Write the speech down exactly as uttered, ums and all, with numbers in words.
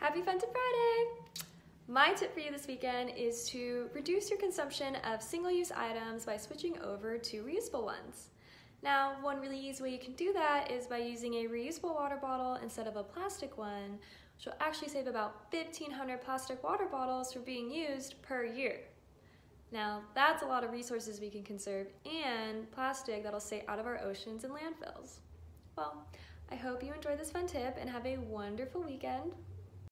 Happy Fun Tip Friday! My tip for you this weekend is to reduce your consumption of single-use items by switching over to reusable ones. Now, one really easy way you can do that is by using a reusable water bottle instead of a plastic one, which will actually save about fifteen hundred plastic water bottles for being used per year. Now, that's a lot of resources we can conserve and plastic that'll stay out of our oceans and landfills. Well, I hope you enjoyed this fun tip and have a wonderful weekend.